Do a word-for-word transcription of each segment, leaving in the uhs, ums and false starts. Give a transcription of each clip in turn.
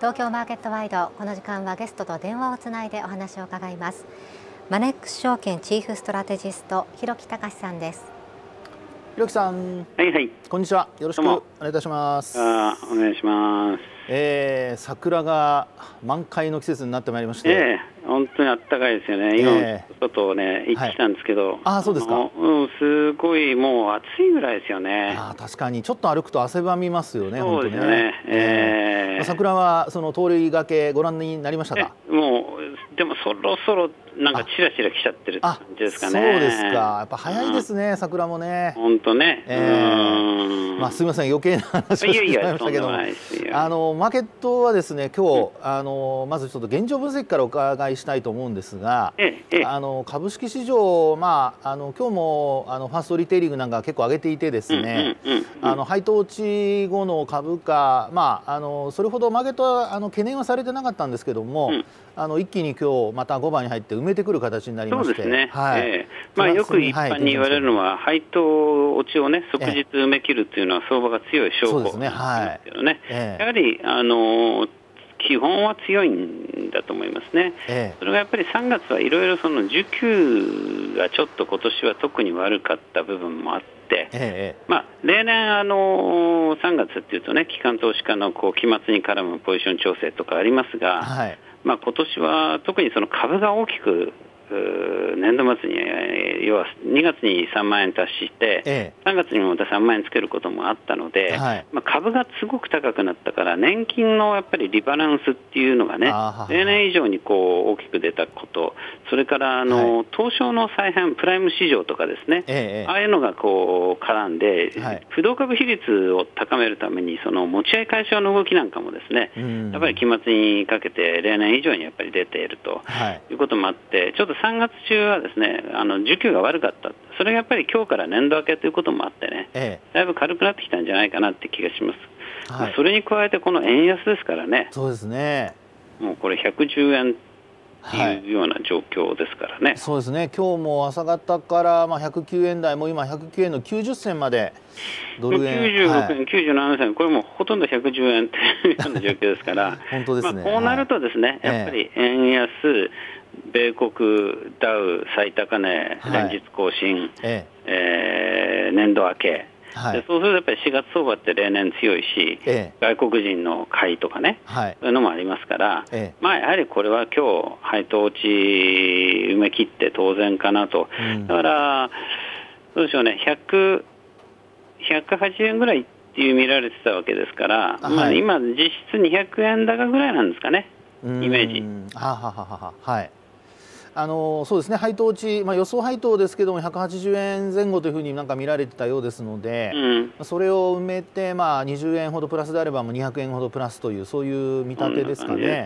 東京マーケットワイド、この時間はゲストと電話をつないでお話を伺います。マネックス証券チーフストラテジスト広木隆さんです。 広木さん、 はいはい、 こんにちは。よろしくお願いいたします。 あ、お願いします。 えー、桜が満開の季節になってまいりまして、 えー、本当にあったかいですよね。今、えー、外をね行ってきたんですけど、はい、 あ、そうですか。 うん、すごいもう暑いぐらいですよね。 あ、確かにちょっと歩くと汗ばみますよね。 そうですよね。えー、 桜はその通りがけご覧になりましたか。 もうでもそろそろなんかチラチラ来ちゃってるって感じですかね。 そうですか。やっぱ早いですね、うん、桜もね。 本当ね。 えー、まあすみません、余計な話をしてしまいましたけども、あのマーケットはですね、今日、うん、あのまずちょっと現状分析からお伺いしたいと思うんですが、 ええ、 あの株式市場、まああの今日もあのファーストリテイリングなんか結構上げていてですね、あの配当落ち後の株価、まああのそれほどマーケットはあの懸念はされてなかったんですけども、うん、あの一気に今日またごばんに入って埋めてくる形になりまして、 そうですね。はい。えー、まあよく一般に言われるのは、配当落ちをね即日埋め切るっていうのは相場が強い証拠なんですけどね。やはりあの基本は強いんだと思いますね。ええ、それがやっぱりさんがつはいろいろその需給がちょっと今年は特に悪かった部分もあって、ええ、まあ例年あのさんがつっていうとね、機関投資家のこう期末に絡むポジション調整とかありますが、はい、まあ今年は特にその株が大きく年度末に要はにがつにさんまんえん達して、ええ、さんがつにもまたさんまんえんつけることもあったので、はい、まあ、株がすごく高くなったから年金のやっぱりリバランスっていうのがね例年以上にこう大きく出たこと、それからあの、はい、東証の再編プライム市場とかですね、ええ、ああいうのがこう絡んで、はい、不動株比率を高めるためにその持ち合い解消の動きなんかもですね、やっぱり期末にかけて例年以上にやっぱり出ているということもあって、ちょっとさんがつ中はですね、あの需給が悪かった、それがやっぱり今日から年度明けということもあってね、ええ、だいぶ軽くなってきたんじゃないかなって気がします。はい、まあ、それに加えてこの円安ですからね。 そうですね。 もうこれひゃくじゅうえんっていうような状況ですからね。はい、 そうですね。今日も朝方からまあひゃくきゅうえん台、もう今ひゃくきゅうえんのきゅうじゅっせんまでドル円、 きゅうじゅうろくえん、はい、きゅうじゅうななせん、これもほとんどひゃくじゅうえんというような状況ですから本当ですね。 まあこうなるとですね、はい、やっぱり円安、米国ダウ最高値連日更新、はい、ええー、年度明け、はい、でそうするとやっぱりしがつ相場って例年強いし、ええ、外国人の買いとかね、はい、そういうのもありますから、ええ、まあ、やはりこれは今日配当落ち埋め切って当然かなと、うん、だからどうでしょうね、ひゃく、ひゃくはちじゅうえんぐらいっていう見られてたわけですから、はい、まあ、今実質にひゃくえん高ぐらいなんですかね、イメージ。 はははは、はい。あのそうですね、配当落ち、まあ、予想配当ですけどもひゃくはちじゅうえんぜん後というふうになんか見られてたようですので、うん、それを埋めて、まあ、にじゅうえんほどプラスであればもうにひゃくえんほどプラスというそういう見立てですかね。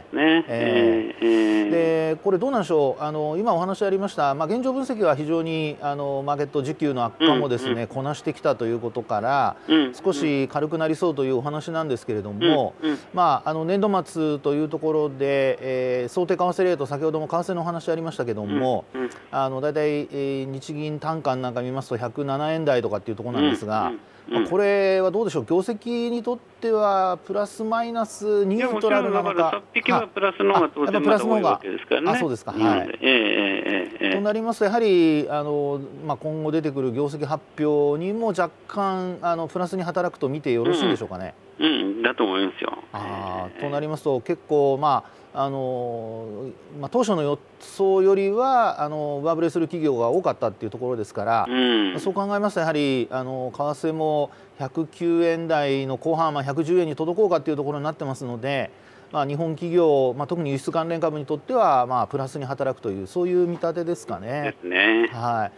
でこれどうなんでしょう、あの今お話ありました、まあ、現状分析は非常にあのマーケット需給の悪化もですね、うんうん、こなしてきたということから、うん、少し軽くなりそうというお話なんですけれども、うんうん、まあ、あの年度末というところで、えー、想定為替レート、先ほども為替のお話ありましたけども、うんうん、あのだいたい、えー、日銀短観なんか見ますとひゃくななえん台とかっていうところなんですが、うんうん、まあ、これはどうでしょう、業績にとってはプラスマイナスニュートラルなのか。 さっぴきはプラスの方が当然まだ多いわけですからね。 あ、そうですか。はい。えーえー、となりますとやはりあの、まあ、今後出てくる業績発表にも若干あのプラスに働くと見てよろしいんでしょうかね。 うん、うん、だと思いますよ。 あ、となりますと結構まああのまあ、当初の予想よりはあの上振れする企業が多かったっていうところですから、うん、そう考えますとやはりあの為替もひゃくきゅうえん台の後半、まあ、ひゃくじゅうえんに届こうかっていうところになってますので、まあ、日本企業、まあ、特に輸出関連株にとっては、まあ、プラスに働くというそういう見立てですかね。 ですね。 はい、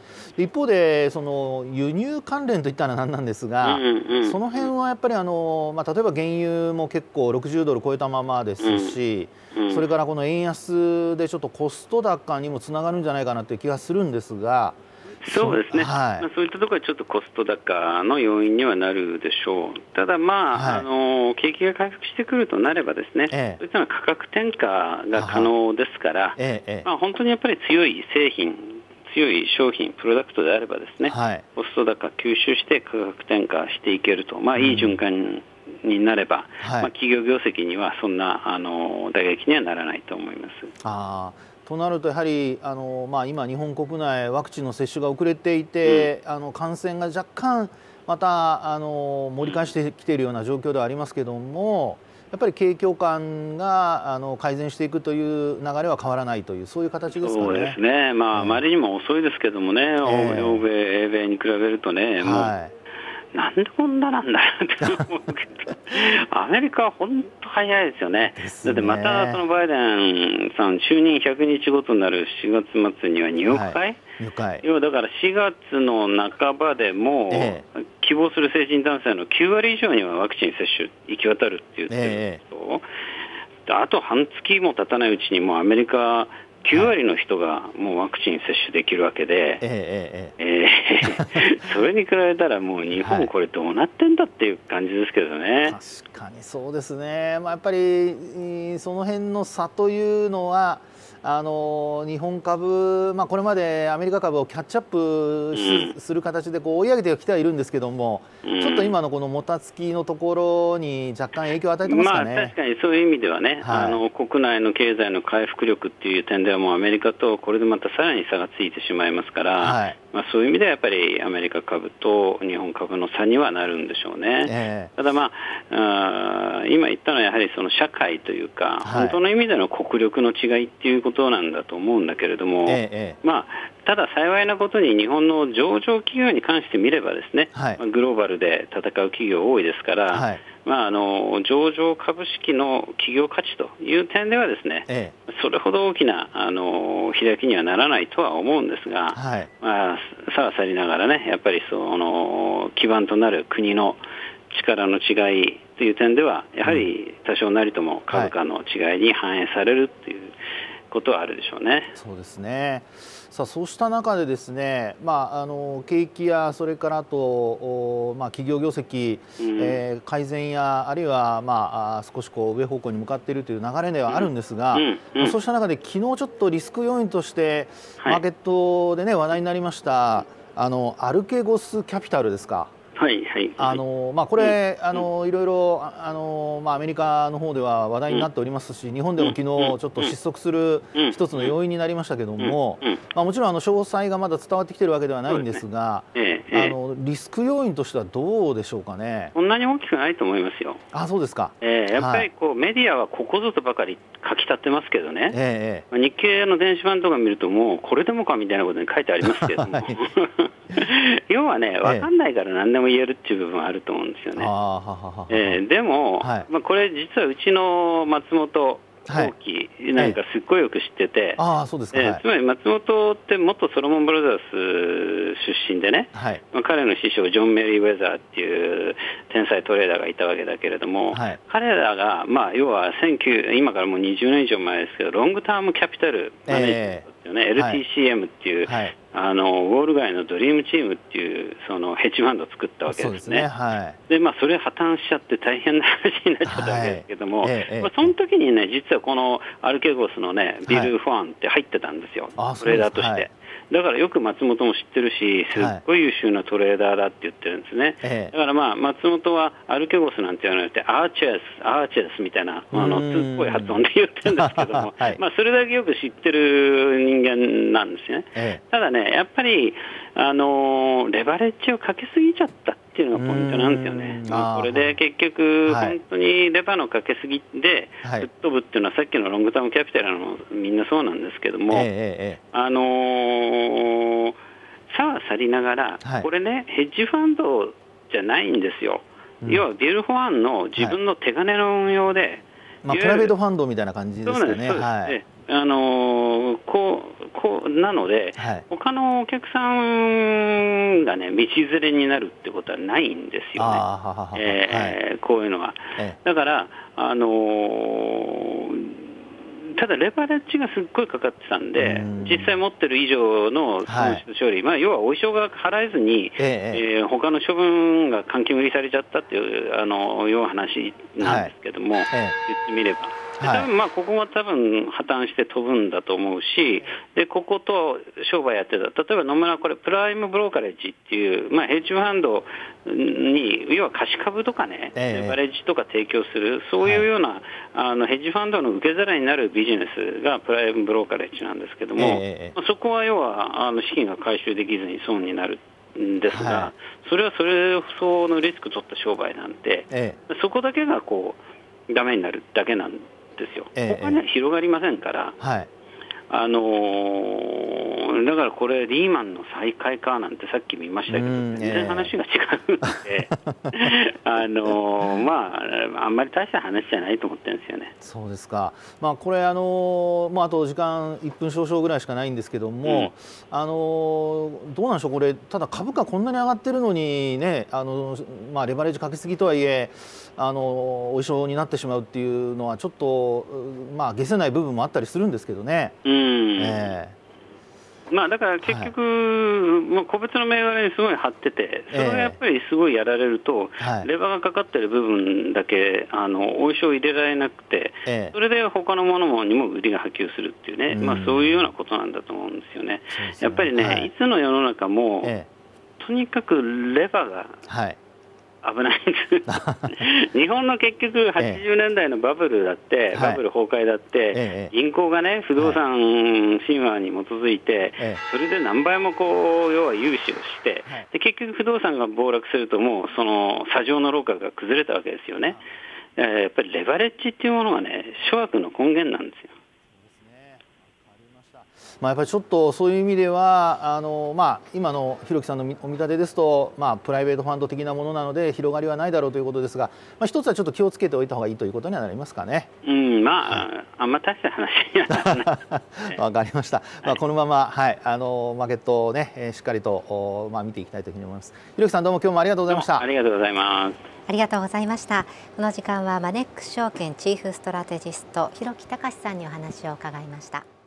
一方でその輸入関連といったら何なんですが、うんうん、その辺はやっぱりあの、まあ、例えば原油も結構ろくじゅうドル超えたままですし、うんうん、それからこの円安でちょっとコスト高にもつながるんじゃないかなという気がするんですが。 そうですね、はい、まあ、そういったところはちょっとコスト高の要因にはなるでしょう。ただ、まあ、はい、あの景気が回復してくるとなればですね、ええ、そういったのは価格転嫁が可能ですから、ええ、まあ、本当にやっぱり強い製品、強い商品、プロダクトであればですね、はい、コスト高吸収して価格転嫁していけると、まあ、いい循環になれば、はい、まあ、企業業績にはそんなあの打撃にはならないと思います。 あとなるとやはりあの、まあ、今、日本国内ワクチンの接種が遅れていて、うん、あの感染が若干またあの盛り返してきているような状況ではありますけれども、やっぱり景況感があの改善していくという流れは変わらないという、そういう形ですかね。 そうですね、まあ、あまりにも遅いですけどもね、えー、欧米、英米に比べるとね、もう、はい、なんでこんななんだよって思うけど、アメリカは本当早いですよね。だってまたそのバイデンさん、就任ひゃくにちごとになるしがつ末にはにおくかい、はい、にかい、要はだからしがつの半ばでも、ええ、希望する成人男性のきゅうわり以上にはワクチン接種行き渡るって言ってると、ええ、あと半月も経たないうちにもうアメリカきゅうわりの人がもうワクチン接種できるわけで、ええええ、それに比べたらもう日本これどうなってんだっていう感じですけどね。 確かにそうですね、まあ、やっぱりその辺の差というのはあの日本株、まあ、これまでアメリカ株をキャッチアップ す,、うん、する形でこう追い上げてきてはいるんですけども、うん、ちょっと今のこのもたつきのところに若干影響を与えてますかね。 まあ、確かにそういう意味ではね、はい、あの国内の経済の回復力っていう点ではもうアメリカとこれでまたさらに差がついてしまいますから、はい、まあ、そういう意味ではやっぱりアメリカ株と日本株の差にはなるんでしょうね。えー、ただ、まあ、あ今言ったのはやはりその社会というか、はい、本当の意味での国力の違いっていうことなんだと思うんだけれども、えー、まあ、ただ幸いなことに日本の上場企業に関してみればですね、はい、グローバルで戦う企業多いですから、はい、まあ、あの上場株式の企業価値という点ではですね、ええ、それほど大きなあの開きにはならないとは思うんですが、はい、まあ、さはさりながらね、やっぱりその基盤となる国の力の違いという点ではやはり多少なりとも株価の違いに反映されるということはあるでしょうね。はい、 そうですね。さあ、そうした中でですね、まあ、あの景気やそれからあと、まあ、企業業績、うん、えー、改善やあるいは、まあ、少しこう上方向に向かっているという流れではあるんですが、うんうんうん、そうした中で昨日ちょっとリスク要因としてマーケットで、ね、話題になりました、あのアルケゴスキャピタルですか。 はいはい、 あのまあ、これ、うん、あのいろいろあの、まあ、アメリカの方では話題になっておりますし、日本でも昨日ちょっと失速する一つの要因になりましたけども、まあ、もちろんあの詳細がまだ伝わってきているわけではないんですが、ね、ええ、あのリスク要因としてはどうでしょうかね。 そんなに大きくないと思いますよ。 あ、そうですか。 えー、やっぱりこう、はい、メディアはここぞとばかり書き立ってますけどね、ええ、日経の電子版とか見るともうこれでもかみたいなことに書いてありますけども、はい、要はね、分かんないから何でも言えるっていう部分はあると思うんですよね。えー、でも、はい、まあ、これ実はうちの松本大きいなんかすっごいよく知ってて、 あ、そうですか、 えー、つまり松本って元ソロモンブラザース出身でね、はい、まあ、彼の師匠ジョン・メリー・ウェザーっていう天才トレーダーがいたわけだけれども、はい、彼らが、まあ、要はせんきゅう今からもうにじゅうねん以上前ですけど、ロングタームキャピタルマネジメントっていうね、えー、エルティーシーエム っていう、はい、あのウォール街のドリームチームっていうそのヘッジファンドを作ったわけですね。そうですね、はい、で、まあ、それ破綻しちゃって大変な話になっちゃったわけですけども、はい、ええ、まあ、その時にね、実はこのアルケゴスのねビル・ファンって入ってたんですよ、はい、トレーダーとして、はい、だからよく松本も知ってるし、すっごい優秀なトレーダーだって言ってるんですね、はい、だからまあ松本はアルケゴスなんて言わなくてアーチェスアーチェスみたいなあの通っぽい発音で言ってるんですけども、はい、まあ、それだけよく知ってる人間なんですね、ええ、ただね、やっぱりあのレバレッジをかけすぎちゃったっていうのがポイントなんですよね。まあ、これで結局、はい、本当にレバーのかけすぎで吹っ飛ぶっていうのは、さっきのロングタームキャピタルのみんなそうなんですけども、ええ、あのー、さは去りながら、はい、これねヘッジファンドじゃないんですよ、うん、要はビル・ファンの自分の手金の運用で、はい、 まあ、プライベートファンドみたいな感じですかね。 あのー、こうこうなので、はい、他のお客さんがね道連れになるってことはないんですよね、えーはい、こういうのは、ええ、だからあのーただレバレッジがすっごいかかってたんで、実際持ってる以上の損失処理、はい、まあ、要はお衣装が払えずに、えええー、他の処分が換金売りされちゃったっていうあの要は話なんですけども、はい、ええ、言ってみれば、 多分まあここが多分破綻して飛ぶんだと思うし、でここと商売やってた、例えば野村、これ、プライムブローカレッジっていう、まあ、ヘッジファンドに、要は貸し株とかね、レバレッジとか提供する、そういうような、はい、あのヘッジファンドの受け皿になるビジネスがプライムブローカレッジなんですけども、えー、そこは要はあの資金が回収できずに損になるんですが、はい、それはそれ相応のリスク取った商売なんで、えー、そこだけがこうダメになるだけなんですよ、えー、他には広がりませんから。はい、あのー、だからこれリーマンの再開かなんてさっきも言いましたけど、全然話が違うので、あのー、まああんまり大した話じゃないと思ってるんですよね。 そうですか。まあこれあのー、まああと時間いっぷん少々ぐらいしかないんですけども、うん、あのー、どうなんでしょう、これただ株価こんなに上がってるのにね、あのー、まあレバレッジかけすぎとはいえ、あのー、お衣装になってしまうっていうのはちょっとまあ解せない部分もあったりするんですけどね。うんえーまあ、だから結局、はい、もう個別の銘柄にすごい張ってて、それがやっぱりすごいやられると、えー、レバーがかかってる部分だけあのお衣装入れられなくて、えー、それで他のものにも売りが波及するっていうね、うんまあ、そういうようなことなんだと思うんですよね。ですねやっぱりね、はい、いつの世の中も、えー、とにかくレバーが、はい危ないんです日本の結局はちじゅうねんだいのバブルだって、ええ、バブル崩壊だって、ええ、銀行がね不動産神話に基づいて、ええ、それで何倍もこう要は融資をして、はい、で結局不動産が暴落するともうその砂上の廊下が崩れたわけですよね、えー、やっぱりレバレッジっていうものがね諸悪の根源なんですよ。 まあ、やっぱりちょっとそういう意味ではあの、まあ、今の弘樹さんのお見立てですと、まあ、プライベートファンド的なものなので広がりはないだろうということですが、まあ、一つはちょっと気をつけておいた方がいいということにはなりますかね。 うんまあ、はい、あんま大した話にはならないわかりました、まあ、このまま、はい、あのマーケットを、ね、しっかりと、まあ、見ていきたいというふうに思います。弘樹さんどうも今日もありがとうございました。 ありがとうございます。 ありがとうございました。この時間はマネックス証券チーフストラテジスト弘樹隆さんにお話を伺いました。